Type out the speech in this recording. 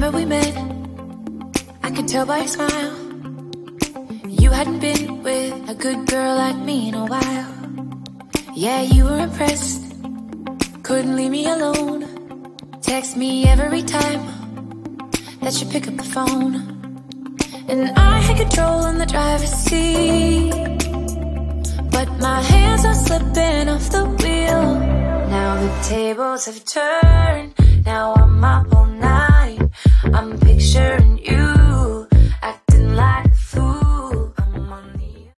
summer we met, I could tell by your smile you hadn't been with a good girl like me in a while. Yeah, you were impressed, couldn't leave me alone. Text me every time that you pick up the phone. And I had control in the driver's seat, but my hands are slipping off the wheel. Now the tables have turned, now I'm up all night. I'm picturing